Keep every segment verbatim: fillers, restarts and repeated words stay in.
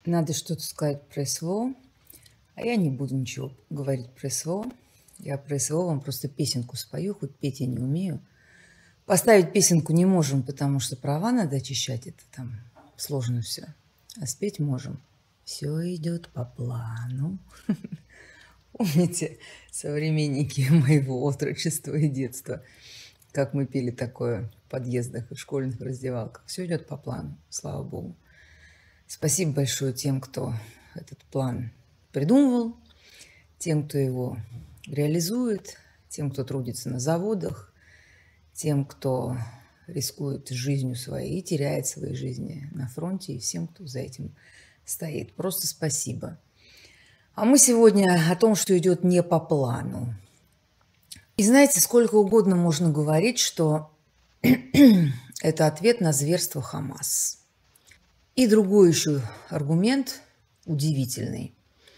Надо что-то сказать про СВО, а я не буду ничего говорить про СВО. Я про СВО вам просто песенку спою, хоть петь я не умею. Поставить песенку не можем, потому что права надо очищать, это там сложно все. А спеть можем. Все идет по плану. Помните, современники моего отрочества и детства, как мы пели такое в подъездах и в школьных раздевалках. Все идет по плану, слава богу. Спасибо большое тем, кто этот план придумывал, тем, кто его реализует, тем, кто трудится на заводах, тем, кто рискует жизнью своей и теряет свои жизни на фронте, и всем, кто за этим стоит. Просто спасибо. А мы сегодня о том, что идет не по плану. И знаете, сколько угодно можно говорить, что это ответ на зверство Хамас. И другой еще аргумент удивительный,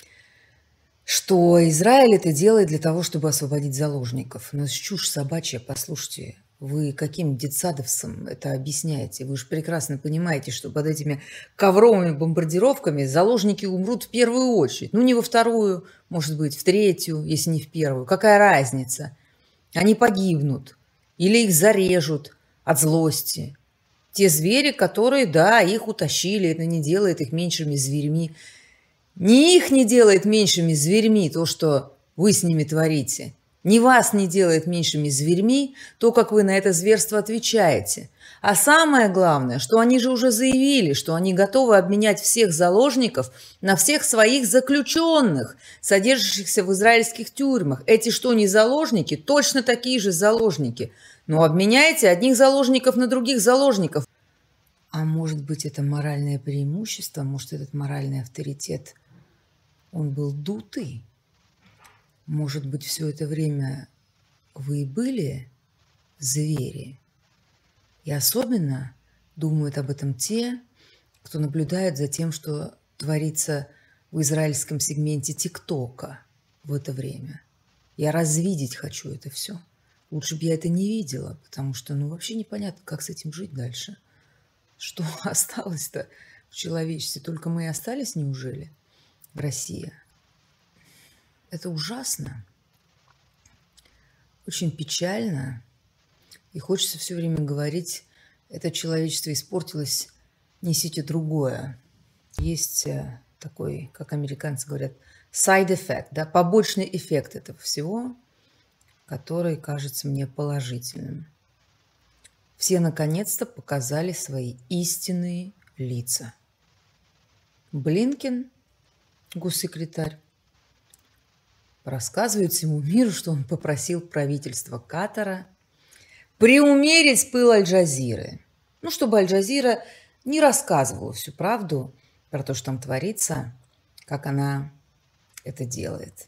что Израиль это делает для того, чтобы освободить заложников. Но это чушь собачья, послушайте. Вы каким детсадовцам это объясняете? Вы же прекрасно понимаете, что под этими ковровыми бомбардировками заложники умрут в первую очередь. Ну, не во вторую, может быть, в третью, если не в первую. Какая разница? Они погибнут или их зарежут от злости. Те звери, которые, да, их утащили, это не делает их меньшими зверьми. Ни их не делает меньшими зверьми то, что вы с ними творите. Ни вас не делает меньшими зверьми то, как вы на это зверство отвечаете. А самое главное, что они же уже заявили, что они готовы обменять всех заложников на всех своих заключенных, содержащихся в израильских тюрьмах. Эти что, не заложники? Точно такие же заложники. Но обменяйте одних заложников на других заложников. А может быть, это моральное преимущество, может, этот моральный авторитет, он был дутый? Может быть, все это время вы и были звери? И особенно думают об этом те, кто наблюдает за тем, что творится в израильском сегменте ТикТока в это время. Я развидеть хочу это все. Лучше бы я это не видела, потому что ну, вообще непонятно, как с этим жить дальше. Что осталось-то в человечестве? Только мы и остались, неужели, в России? Это ужасно, очень печально. И хочется все время говорить, это человечество испортилось, несите другое. Есть такой, как американцы говорят, side effect, да, побочный эффект этого всего, который кажется мне положительным. Все наконец-то показали свои истинные лица. Блинкен, госсекретарь, рассказывает всему миру, что он попросил правительство Катара преумерить пыл Аль-Джазиры. Ну, чтобы Аль-Джазира не рассказывала всю правду про то, что там творится, как она это делает.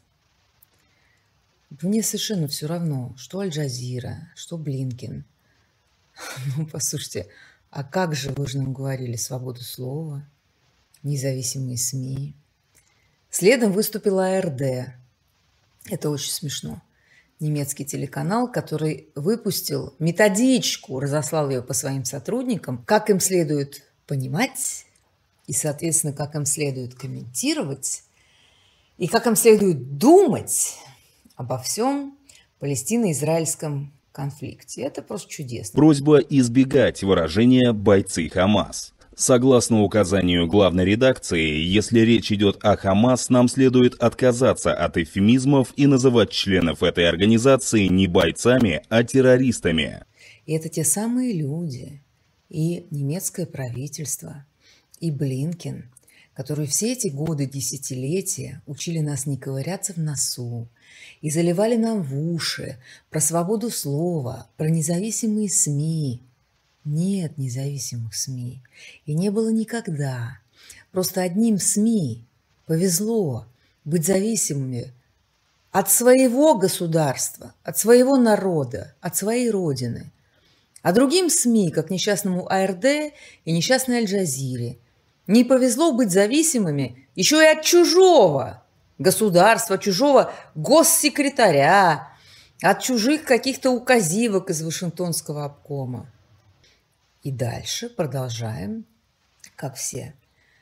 Мне совершенно все равно, что Аль-Джазира, что Блинкен. Ну, послушайте, а как же, вы же нам говорили, свободу слова, независимые СМИ. Следом выступила АРД. Это очень смешно. Немецкий телеканал, который выпустил методичку, разослал ее по своим сотрудникам, как им следует понимать и, соответственно, как им следует комментировать и как им следует думать обо всем палестино-израильском конфликте. Это просто чудесно. Просьба избегать выражения «бойцы Хамас». Согласно указанию главной редакции, если речь идет о Хамас, нам следует отказаться от эвфемизмов и называть членов этой организации не бойцами, а террористами. И это те самые люди, и немецкое правительство, и Блинкен, которые все эти годы, десятилетия учили нас не ковыряться в носу и заливали нам в уши про свободу слова, про независимые СМИ. Нет независимых СМИ. И не было никогда. Просто одним СМИ повезло быть зависимыми от своего государства, от своего народа, от своей родины. А другим СМИ, как несчастному АРД и несчастной Аль-Джазире, не повезло быть зависимыми еще и от чужого государства, чужого госсекретаря, от чужих каких-то указивок из Вашингтонского обкома. И дальше продолжаем, как все,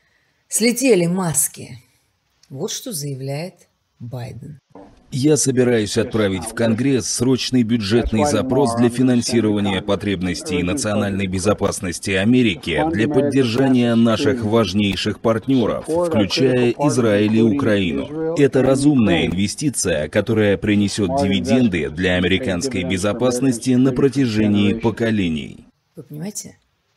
Слетели маски. Вот что заявляет Байден. Я собираюсь отправить в Конгресс срочный бюджетный запрос для финансирования потребностей национальной безопасности Америки для поддержания наших важнейших партнеров, включая Израиль и Украину. Это разумная инвестиция, которая принесет дивиденды для американской безопасности на протяжении поколений. Вы понимаете?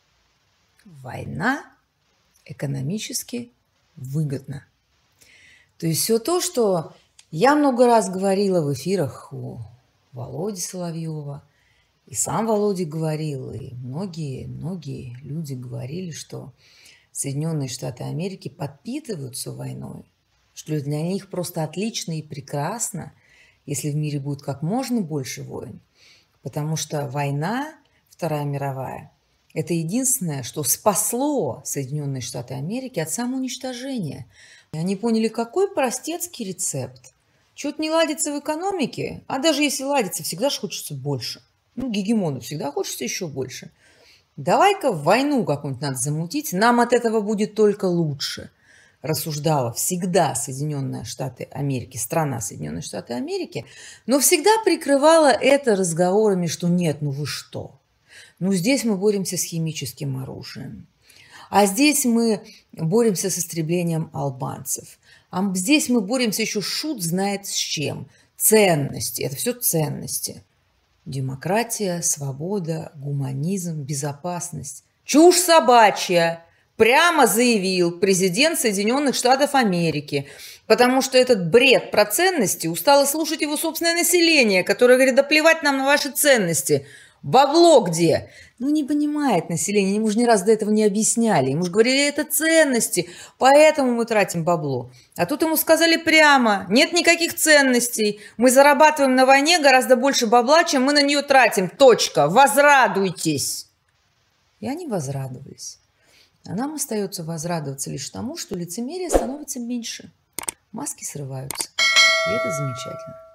Война экономически выгодна. То есть все то, что я много раз говорила в эфирах у Володи Соловьева, и сам Володя говорил, и многие-многие люди говорили, что Соединенные Штаты Америки подпитываются войной, что для них просто отлично и прекрасно, если в мире будет как можно больше войн, потому что война, Вторая мировая, это единственное, что спасло Соединенные Штаты Америки от самоуничтожения. И они поняли, какой простецкий рецепт. Что-то не ладится в экономике, а даже если ладится, всегда же хочется больше. Ну, гегемону всегда хочется еще больше. Давай-ка войну какую-нибудь надо замутить, нам от этого будет только лучше. Рассуждала всегда Соединенные Штаты Америки, страна Соединенные Штаты Америки, но всегда прикрывала это разговорами, что нет, ну вы что? Ну здесь мы боремся с химическим оружием, а здесь мы боремся с истреблением албанцев. А здесь мы боремся еще шут знает с чем. Ценности. Это все ценности. Демократия, свобода, гуманизм, безопасность. Чушь собачья. Прямо заявил президент Соединенных Штатов Америки. Потому что этот бред про ценности устало слушать его собственное население, которое говорит, да плевать нам на ваши ценности. Бабло где? Ну, не понимает население, ему же ни разу до этого не объясняли. Ему же говорили, это ценности, поэтому мы тратим бабло. А тут ему сказали прямо, нет никаких ценностей. Мы зарабатываем на войне гораздо больше бабла, чем мы на нее тратим. Точка. Возрадуйтесь. И они возрадовались. А нам остается возрадоваться лишь тому, что лицемерие становится меньше. Маски срываются. И это замечательно.